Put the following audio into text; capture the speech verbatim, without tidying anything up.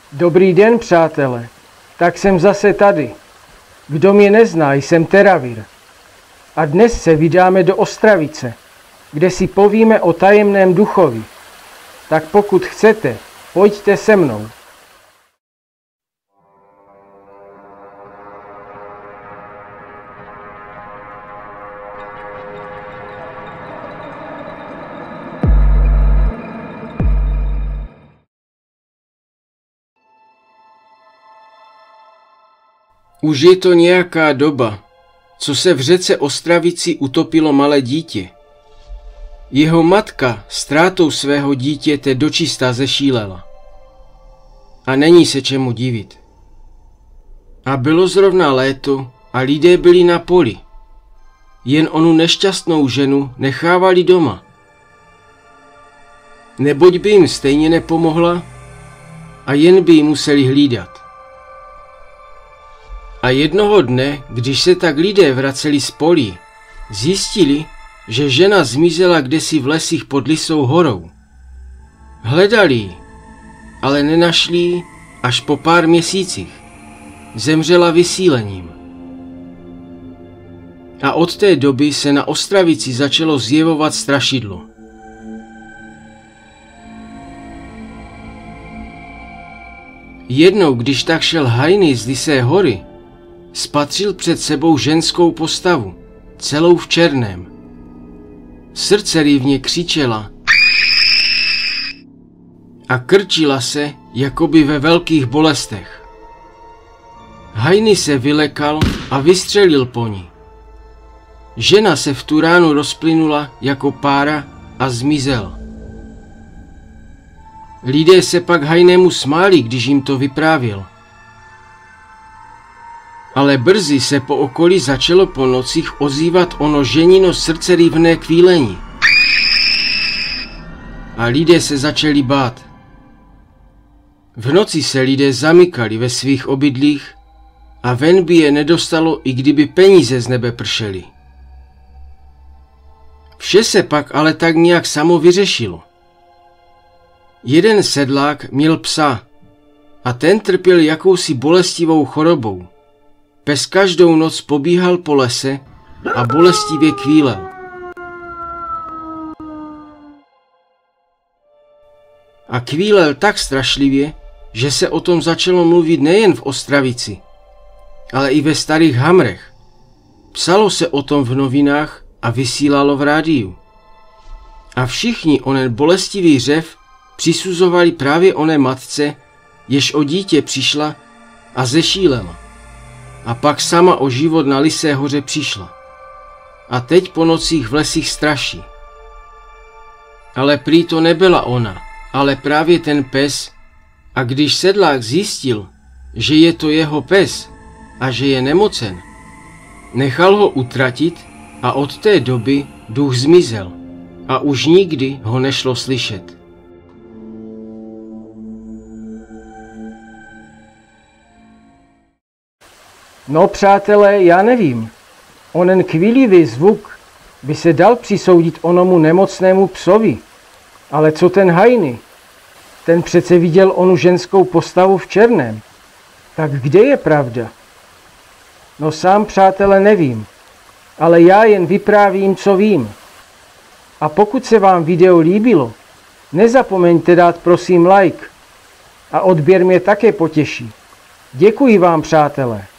Dobrý den, přátelé. Tak jsem zase tady. Kdo mě nezná, jsem Teravir. A dnes se vydáme do Ostravice, kde si povíme o tajemném duchovi. Tak pokud chcete, pojďte se mnou. Už je to nějaká doba, co se v řece Ostravici utopilo malé dítě. Jeho matka ztrátou svého dítěte dočista zešílela. A není se čemu divit. A bylo zrovna léto a lidé byli na poli. Jen onu nešťastnou ženu nechávali doma. Neboť by jim stejně nepomohla a jen by ji museli hlídat. A jednoho dne, když se tak lidé vraceli z polí, zjistili, že žena zmizela kdesi v lesích pod Lysou horou. Hledali ji, ale nenašli ji až po pár měsících. Zemřela vysílením. A od té doby se na Ostravici začalo zjevovat strašidlo. Jednou, když tak šel Hajny z Lysé hory, spatřil před sebou ženskou postavu, celou v černém. Srdce rývně křičela a krčila se, jakoby ve velkých bolestech. Hajny se vylekal a vystřelil po ní. Žena se v tu ránu rozplynula jako pára a zmizela. Lidé se pak Hajnému smáli, když jim to vyprávěl. Ale brzy se po okolí začalo po nocích ozývat ono ženino srdcerývné kvílení. A lidé se začali bát. V noci se lidé zamykali ve svých obydlích a ven by je nedostalo, i kdyby peníze z nebe pršely. Vše se pak ale tak nějak samo vyřešilo. Jeden sedlák měl psa a ten trpěl jakousi bolestivou chorobou. Pes každou noc pobíhal po lese a bolestivě kvílel. A kvílel tak strašlivě, že se o tom začalo mluvit nejen v Ostravici, ale i ve starých hamrech. Psalo se o tom v novinách a vysílalo v rádiu. A všichni onen bolestivý řev přisuzovali právě oné matce, jež o dítě přišla a zešílela. A pak sama o život na Lysé hoře přišla. A teď po nocích v lesích straší. Ale prý to nebyla ona, ale právě ten pes. A když sedlák zjistil, že je to jeho pes a že je nemocen, nechal ho utratit a od té doby duch zmizel a už nikdy ho nešlo slyšet. No přátelé, já nevím. Onen kvílivý zvuk by se dal přisoudit onomu nemocnému psovi. Ale co ten Hajny? Ten přece viděl onu ženskou postavu v černém. Tak kde je pravda? No sám, přátelé, nevím. Ale já jen vyprávím, co vím. A pokud se vám video líbilo, nezapomeňte dát prosím like. A odběr mě také potěší. Děkuji vám, přátelé.